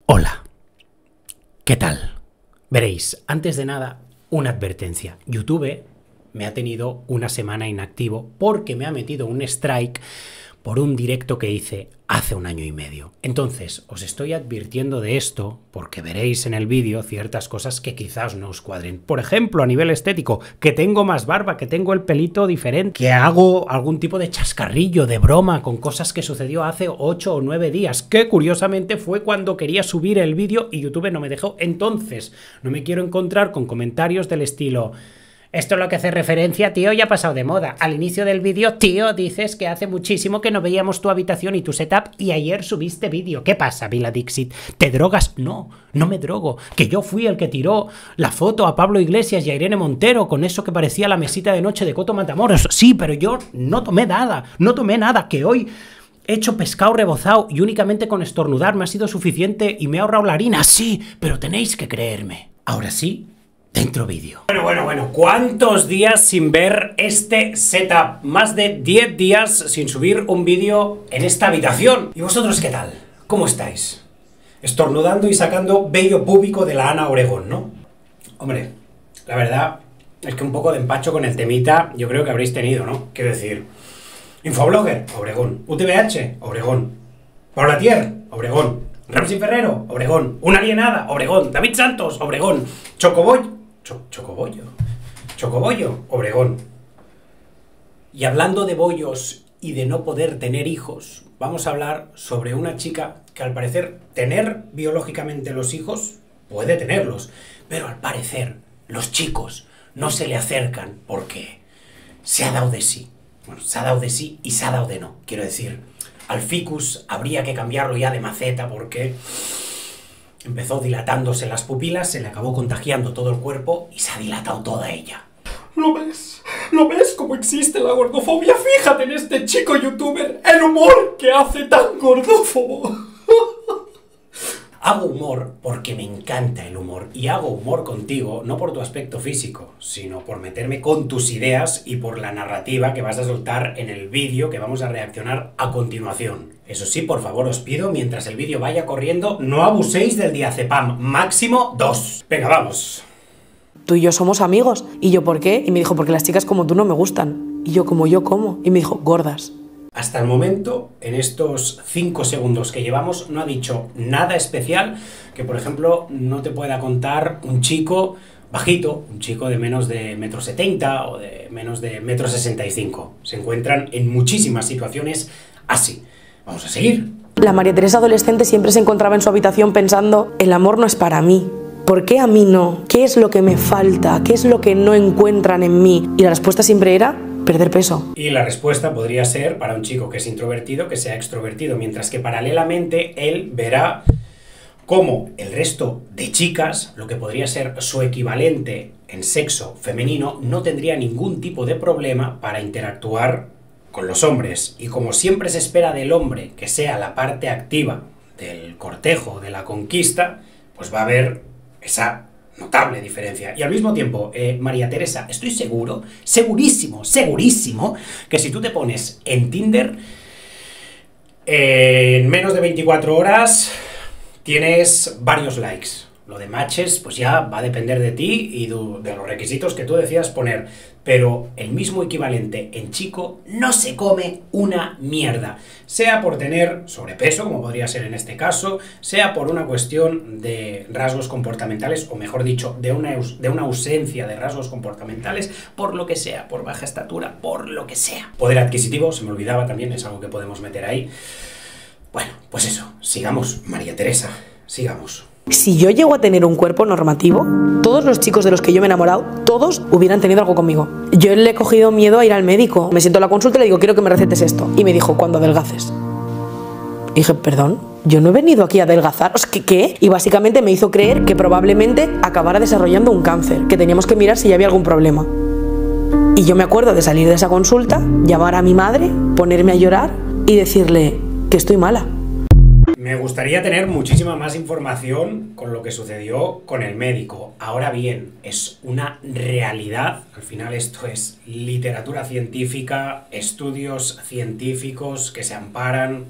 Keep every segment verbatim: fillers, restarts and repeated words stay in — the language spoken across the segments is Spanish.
Hola, ¿qué tal? Veréis, antes de nada, una advertencia. YouTube me ha tenido una semana inactivo porque me ha metido un strike por un directo que hice hace un año y medio. Entonces, os estoy advirtiendo de esto porque veréis en el vídeo ciertas cosas que quizás no os cuadren. Por ejemplo, a nivel estético, que tengo más barba, que tengo el pelito diferente, que hago algún tipo de chascarrillo, de broma, con cosas que sucedió hace ocho o nueve días, que curiosamente fue cuando quería subir el vídeo y YouTube no me dejó. Entonces, no me quiero encontrar con comentarios del estilo: esto es lo que hace referencia, tío, ya ha pasado de moda. Al inicio del vídeo, tío, dices que hace muchísimo que no veíamos tu habitación y tu setup y ayer subiste vídeo. ¿Qué pasa, Vila Dixit? ¿Te drogas? No, no me drogo. Que yo fui el que tiró la foto a Pablo Iglesias y a Irene Montero con eso que parecía la mesita de noche de Coto Matamoros. Sí, pero yo no tomé nada, no tomé nada, que hoy he hecho pescado rebozado y únicamente con estornudar me ha sido suficiente y me ha ahorrado la harina. Sí, pero tenéis que creerme. Ahora sí, dentro vídeo. Bueno, bueno, bueno, ¿cuántos días sin ver este setup? Más de diez días sin subir un vídeo en esta habitación. ¿Y vosotros qué tal? ¿Cómo estáis? Estornudando y sacando vello púbico de la Ana Obregón, ¿no? Hombre, la verdad es que un poco de empacho con el temita yo creo que habréis tenido, ¿no? Quiero decir, Infoblogger, Obregón. U T V H, Obregón. Paula Tier, Obregón. Ramsey Ferrero, Obregón. Una alienada, Obregón. David Santos, Obregón. Chocoboy. Cho Chocobollo. Chocobollo, Obregón. Y hablando de bollos y de no poder tener hijos, vamos a hablar sobre una chica que al parecer tener biológicamente los hijos puede tenerlos, pero al parecer los chicos no se le acercan porque se ha dado de sí. Bueno, se ha dado de sí y se ha dado de no. Quiero decir, al ficus habría que cambiarlo ya de maceta porque empezó dilatándose las pupilas, se le acabó contagiando todo el cuerpo y se ha dilatado toda ella. ¿Lo ves? ¿Lo ves cómo existe la gordofobia? Fíjate en este chico youtuber, el humor que hace tan gordófobo. Hago humor porque me encanta el humor y hago humor contigo no por tu aspecto físico, sino por meterme con tus ideas y por la narrativa que vas a soltar en el vídeo que vamos a reaccionar a continuación. Eso sí, por favor, os pido, mientras el vídeo vaya corriendo, no abuséis del diazepam, máximo dos. Venga, vamos. Tú y yo somos amigos. Y yo, ¿por qué? Y me dijo, porque las chicas como tú no me gustan. Y yo, como yo, ¿cómo? Y me dijo, gordas. Hasta el momento, en estos cinco segundos que llevamos, no ha dicho nada especial que, por ejemplo, no te pueda contar un chico bajito, un chico de menos de metro setenta o de menos de metro sesenta y cinco. Se encuentran en muchísimas situaciones así. Vamos a seguir. La María Teresa adolescente siempre se encontraba en su habitación pensando, el amor no es para mí. ¿Por qué a mí no? ¿Qué es lo que me falta? ¿Qué es lo que no encuentran en mí? Y la respuesta siempre era perder peso. Y la respuesta podría ser para un chico que es introvertido que sea extrovertido, mientras que paralelamente él verá cómo el resto de chicas, lo que podría ser su equivalente en sexo femenino, no tendría ningún tipo de problema para interactuar con los hombres. Y como siempre se espera del hombre que sea la parte activa del cortejo, de la conquista, pues va a haber esa notable diferencia. Y al mismo tiempo, eh, María Teresa, estoy seguro, segurísimo, segurísimo, que si tú te pones en Tinder, eh, en menos de veinticuatro horas tienes varios likes. Lo de matches, pues ya va a depender de ti y de los requisitos que tú decidas poner. Pero el mismo equivalente en chico no se come una mierda. Sea por tener sobrepeso, como podría ser en este caso, sea por una cuestión de rasgos comportamentales, o mejor dicho, de una, de una ausencia de rasgos comportamentales, por lo que sea, por baja estatura, por lo que sea. Poder adquisitivo, se me olvidaba también, es algo que podemos meter ahí. Bueno, pues eso, sigamos, María Teresa, sigamos. Si yo llego a tener un cuerpo normativo, todos los chicos de los que yo me he enamorado, todos hubieran tenido algo conmigo. Yo le he cogido miedo a ir al médico. Me siento en la consulta y le digo, quiero que me recetes esto. Y me dijo, cuando adelgaces. Y dije, perdón, yo no he venido aquí a adelgazar. O sea, ¿qué, ¿qué? Y básicamente me hizo creer que probablemente acabara desarrollando un cáncer, que teníamos que mirar si ya había algún problema. Y yo me acuerdo de salir de esa consulta, llamar a mi madre, ponerme a llorar y decirle que estoy mala. Me gustaría tener muchísima más información con lo que sucedió con el médico. Ahora bien, es una realidad. Al final esto es literatura científica, estudios científicos que se amparan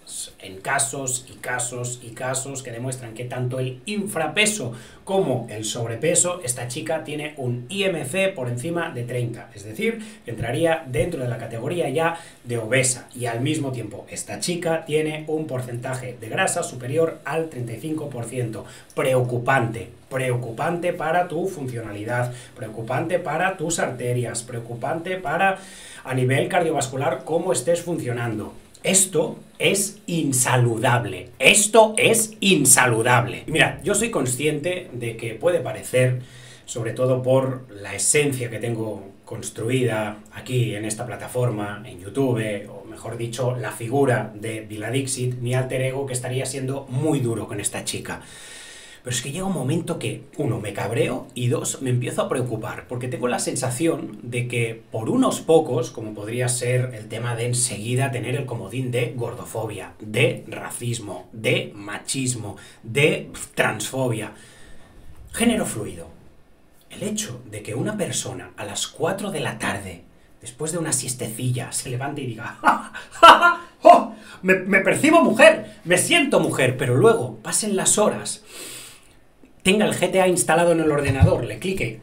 en casos y casos y casos que demuestran que tanto el infrapeso como el sobrepeso, esta chica tiene un I M C por encima de treinta, es decir, que entraría dentro de la categoría ya de obesa, y al mismo tiempo esta chica tiene un porcentaje de grasa superior al treinta y cinco por ciento. Preocupante, preocupante para tu funcionalidad, preocupante para tus arterias, preocupante para a nivel cardiovascular cómo estés funcionando. Esto es insaludable. Esto es insaludable. Mira, yo soy consciente de que puede parecer, sobre todo por la esencia que tengo construida aquí en esta plataforma, en YouTube, o mejor dicho, la figura de Viladixit, mi alter ego, que estaría siendo muy duro con esta chica. Pero es que llega un momento que, uno, me cabreo y dos, me empiezo a preocupar, porque tengo la sensación de que por unos pocos, como podría ser el tema de enseguida tener el comodín de gordofobia, de racismo, de machismo, de transfobia, género fluido, el hecho de que una persona a las cuatro de la tarde, después de una siestecilla, se levante y diga ¡ja, ja, ja! ¡Oh! Me, me percibo mujer, me siento mujer, pero luego pasen las horas, tenga el G T A instalado en el ordenador, le clique,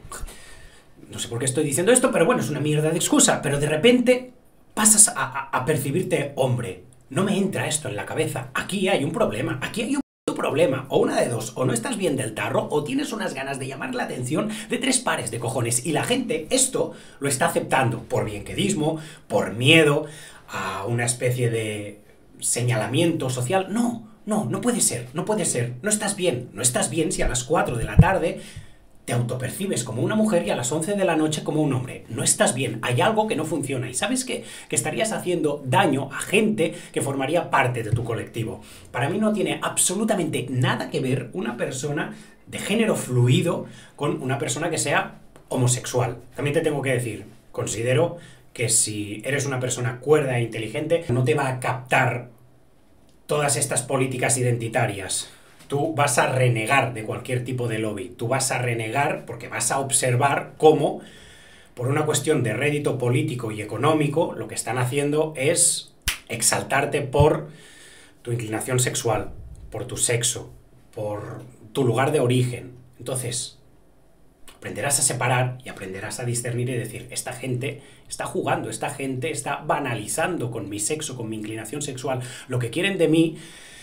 no sé por qué estoy diciendo esto, pero bueno, es una mierda de excusa, pero de repente pasas a, a, a percibirte hombre. No me entra esto en la cabeza. Aquí hay un problema, aquí hay un problema, o una de dos, o no estás bien del tarro, o tienes unas ganas de llamar la atención de tres pares de cojones, y la gente esto lo está aceptando por bienquedismo, por miedo a una especie de señalamiento social. No, no, no puede ser, no puede ser, no estás bien, no estás bien si a las cuatro de la tarde te autopercibes como una mujer y a las once de la noche como un hombre. No estás bien, hay algo que no funciona. ¿Y sabes qué? Que estarías haciendo daño a gente que formaría parte de tu colectivo. Para mí no tiene absolutamente nada que ver una persona de género fluido con una persona que sea homosexual. También te tengo que decir, considero que si eres una persona cuerda e inteligente, no te va a captar todas estas políticas identitarias. Tú vas a renegar de cualquier tipo de lobby, tú vas a renegar porque vas a observar cómo, por una cuestión de rédito político y económico, lo que están haciendo es exaltarte por tu inclinación sexual, por tu sexo, por tu lugar de origen. Entonces, aprenderás a separar y aprenderás a discernir y decir, esta gente está jugando, esta gente está banalizando con mi sexo, con mi inclinación sexual. Lo que quieren de mí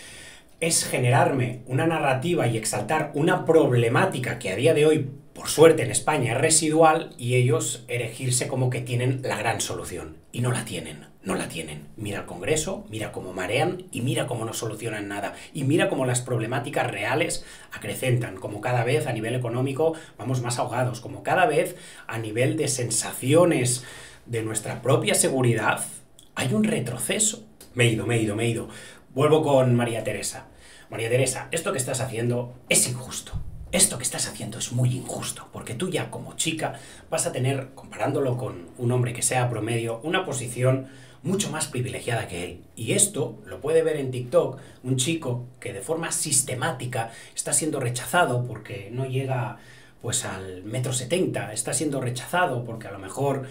es generarme una narrativa y exaltar una problemática que a día de hoy, por suerte en España, es residual, y ellos erigirse como que tienen la gran solución. Y no la tienen, no la tienen. Mira el Congreso, mira cómo marean y mira cómo no solucionan nada. Y mira cómo las problemáticas reales acrecentan, como cada vez a nivel económico vamos más ahogados, como cada vez a nivel de sensaciones de nuestra propia seguridad hay un retroceso. Me he ido, me he ido, me he ido. Vuelvo con María Teresa. María Teresa, esto que estás haciendo es injusto. Esto que estás haciendo es muy injusto, porque tú ya como chica vas a tener, comparándolo con un hombre que sea promedio, una posición mucho más privilegiada que él. Y esto lo puede ver en TikTok un chico que de forma sistemática está siendo rechazado porque no llega pues al metro setenta, está siendo rechazado porque a lo mejor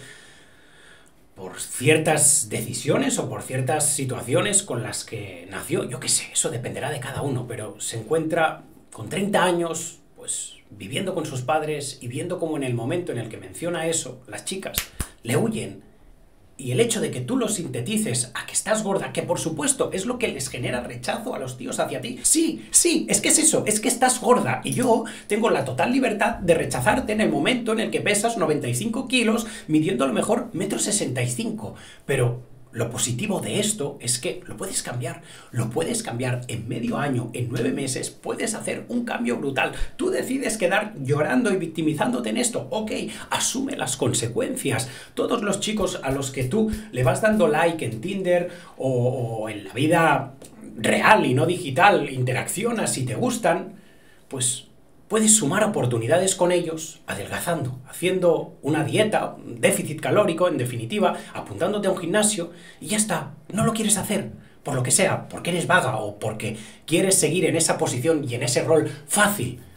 por ciertas decisiones o por ciertas situaciones con las que nació, yo qué sé, eso dependerá de cada uno, pero se encuentra con treinta años, pues viviendo con sus padres y viendo cómo en el momento en el que menciona eso, las chicas le huyen. Y el hecho de que tú lo sintetices a que estás gorda, que por supuesto es lo que les genera rechazo a los tíos hacia ti. Sí, sí, es que es eso, es que estás gorda. Y yo tengo la total libertad de rechazarte en el momento en el que pesas noventa y cinco kilos, midiendo a lo mejor metro sesenta y cinco. Pero lo positivo de esto es que lo puedes cambiar, lo puedes cambiar en medio año, en nueve meses, puedes hacer un cambio brutal. Tú decides quedar llorando y victimizándote en esto, ok, asume las consecuencias. Todos los chicos a los que tú le vas dando like en Tinder o, o en la vida real y no digital, interaccionas y te gustan, pues puedes sumar oportunidades con ellos, adelgazando, haciendo una dieta, un déficit calórico, en definitiva, apuntándote a un gimnasio, y ya está. No lo quieres hacer, por lo que sea, porque eres vaga o porque quieres seguir en esa posición y en ese rol fácil.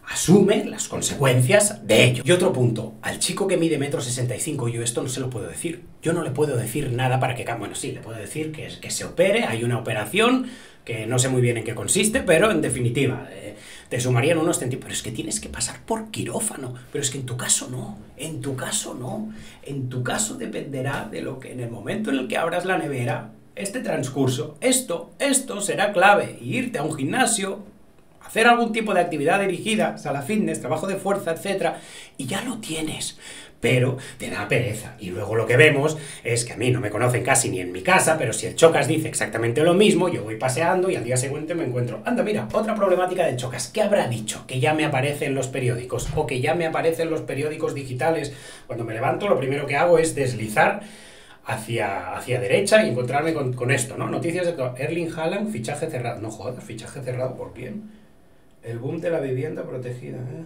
asume las consecuencias de ello. Y otro punto, al chico que mide metro sesenta y cinco, yo esto no se lo puedo decir. Yo no le puedo decir nada para que cambie. Bueno, sí, le puedo decir que, que se opere, hay una operación que no sé muy bien en qué consiste, pero en definitiva, eh, te sumarían unos centímetros. Pero es que tienes que pasar por quirófano. Pero es que en tu caso no, en tu caso no. En tu caso dependerá de lo que en el momento en el que abras la nevera, este transcurso, esto, esto será clave. Y irte a un gimnasio, hacer algún tipo de actividad dirigida, sala fitness, trabajo de fuerza, etcétera, y ya lo tienes. Pero te da pereza. Y luego lo que vemos es que a mí no me conocen casi ni en mi casa, pero si el Chocas dice exactamente lo mismo, yo voy paseando y al día siguiente me encuentro, anda, mira, otra problemática del Chocas. ¿Qué habrá dicho? Que ya me aparece en los periódicos, o que ya me aparece en los periódicos digitales. Cuando me levanto, lo primero que hago es deslizar hacia, hacia derecha y encontrarme con, con esto, ¿no? Noticias de Erling Haaland, fichaje cerrado. No jodas, fichaje cerrado, ¿por quién? El boom de la vivienda protegida, ¿eh?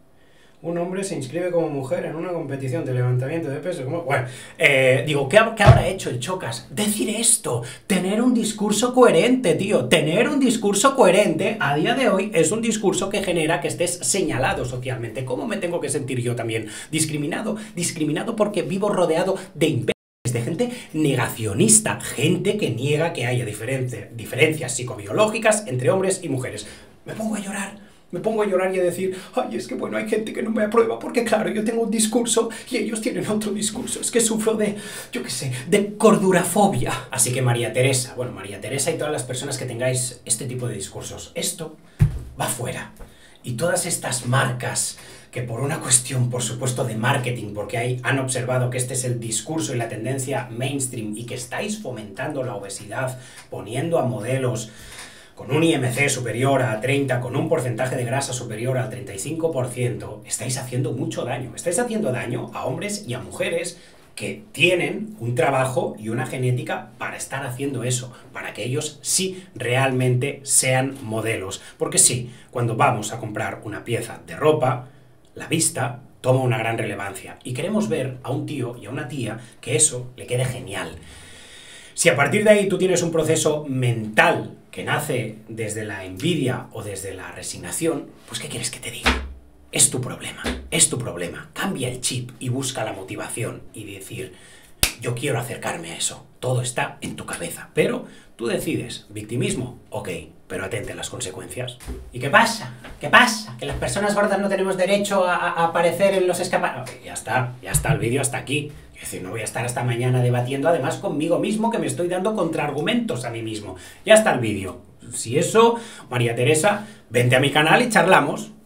Un hombre se inscribe como mujer en una competición de levantamiento de peso. ¿Cómo? Bueno, eh, digo, ¿qué, ¿qué habrá hecho el Chocas? Decir esto, tener un discurso coherente, tío. Tener un discurso coherente a día de hoy es un discurso que genera que estés señalado socialmente. ¿Cómo me tengo que sentir yo también? Discriminado. Discriminado porque vivo rodeado de imperios, de gente negacionista, gente que niega que haya diferencia, diferencias psicobiológicas entre hombres y mujeres. Me pongo a llorar. Me pongo a llorar y a decir, ay, es que bueno, hay gente que no me aprueba porque claro, yo tengo un discurso y ellos tienen otro discurso. Es que sufro de, yo qué sé, de cordurafobia. Así que María Teresa, bueno, María Teresa y todas las personas que tengáis este tipo de discursos, esto va fuera. Y todas estas marcas que por una cuestión, por supuesto, de marketing, porque ahí han observado que este es el discurso y la tendencia mainstream y que estáis fomentando la obesidad, poniendo a modelos con un I M C superior a treinta, con un porcentaje de grasa superior al treinta y cinco por ciento, estáis haciendo mucho daño. Estáis haciendo daño a hombres y a mujeres que tienen un trabajo y una genética para estar haciendo eso, para que ellos sí realmente sean modelos. Porque sí, cuando vamos a comprar una pieza de ropa, la vista toma una gran relevancia y queremos ver a un tío y a una tía que eso le quede genial. Si a partir de ahí tú tienes un proceso mental que nace desde la envidia o desde la resignación, pues ¿qué quieres que te diga? Es tu problema, es tu problema. Cambia el chip y busca la motivación y decir, yo quiero acercarme a eso. Todo está en tu cabeza, pero tú decides, victimismo, ok, pero atente a las consecuencias. ¿Y qué pasa? ¿Qué pasa? ¿Que las personas gordas no tenemos derecho a, a aparecer en los escaparates? Ok, ya está, ya está el vídeo hasta aquí. Es decir, no voy a estar hasta mañana debatiendo además conmigo mismo, que me estoy dando contraargumentos a mí mismo. Ya está el vídeo. Si eso, María Teresa, vente a mi canal y charlamos.